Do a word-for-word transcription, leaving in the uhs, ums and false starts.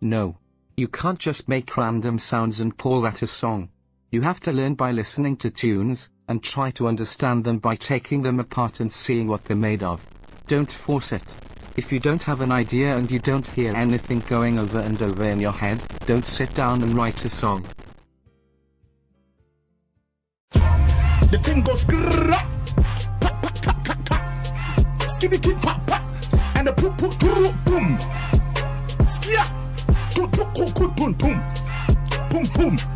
No. You can't just make random sounds and call that a song. You have to learn by listening to tunes, and try to understand them by taking them apart and seeing what they're made of. Don't force it. If you don't have an idea and you don't hear anything going over and over in your head, don't sit down and write a song. The ting goes grrrr, pop, pop, pop, pop, pop. Skibby kid pop, pop, and the poop, poop, poop, boom. Skia, boom, boom, boom, boom, boom, boom, boom.